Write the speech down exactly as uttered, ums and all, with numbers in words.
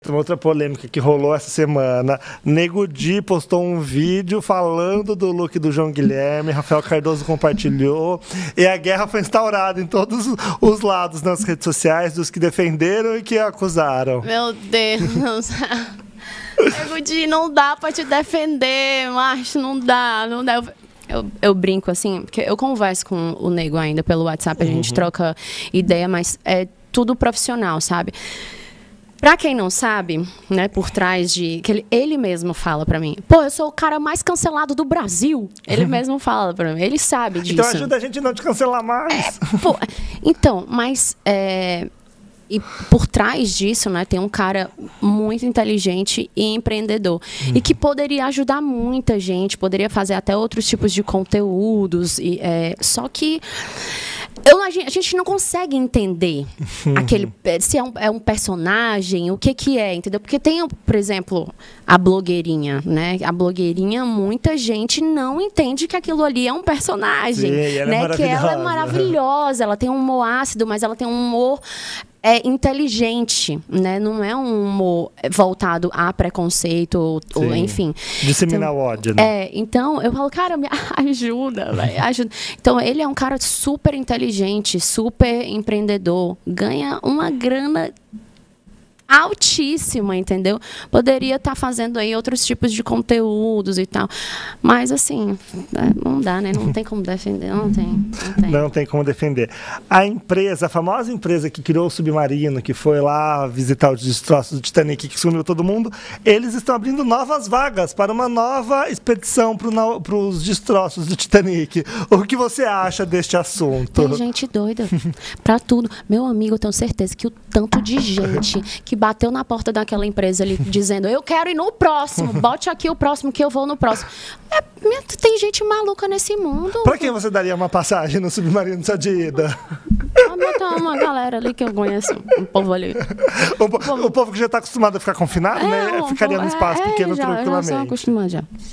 outra, outra polêmica que rolou essa semana. Nego Di postou um vídeo falando do look do João Guilherme, Rafael Cardoso compartilhou, e a guerra foi instaurada em todos os lados nas redes sociais, dos que defenderam e que acusaram. Meu Deus. Nego Di, não dá pra te defender, macho, não dá, não dá. Eu, eu brinco assim, porque eu converso com o Nego ainda pelo WhatsApp, a uhum. gente troca ideia, mas é tudo profissional, sabe? Pra quem não sabe, né, por trás de... que ele, ele mesmo fala pra mim, pô, eu sou o cara mais cancelado do Brasil. Ele mesmo fala pra mim, ele sabe disso. Então ajuda a gente a não te cancelar mais. É, pô, então, mas... É, e por trás disso, né, tem um cara muito inteligente e empreendedor. Uhum. E que poderia ajudar muita gente, poderia fazer até outros tipos de conteúdos. E, é, só que eu, a, gente, a gente não consegue entender uhum. aquele, se é um, é um personagem, o que que é, entendeu? Porque tem, por exemplo, a blogueirinha, né? A blogueirinha, muita gente não entende que aquilo ali é um personagem. Sim, ela né? é Que ela é maravilhosa, ela tem um humor ácido, mas ela tem um humor... é inteligente, né? Não é um humor voltado a preconceito, ou, ou enfim. Disseminar então, o ódio, né? É, então eu falo, cara, me ajuda, véio, ajuda. Então ele é um cara super inteligente, super empreendedor, ganha uma grana altíssima, entendeu? Poderia estar tá fazendo aí outros tipos de conteúdos e tal. Mas, assim, não dá, né? Não tem como defender, não tem. Não tem, não tem como defender. A empresa, a famosa empresa que criou o Submarino, que foi lá visitar os destroços do Titanic, que sumiu todo mundo, eles estão abrindo novas vagas para uma nova expedição para os destroços do Titanic. O que você acha deste assunto? Tem gente doida para tudo. Meu amigo, eu tenho certeza que o tanto de gente que bateu na porta daquela empresa ali dizendo, eu quero ir no próximo, bote aqui o próximo que eu vou no próximo. É, tem gente maluca nesse mundo. Pra quem você daria uma passagem no Submarino só de ida? Vou botar uma galera ali que eu conheço, um povo ali. O, o povo que já tá acostumado a ficar confinado, é, né? Ficaria num espaço é, pequeno já, tranquilamente. Já são acostumados já.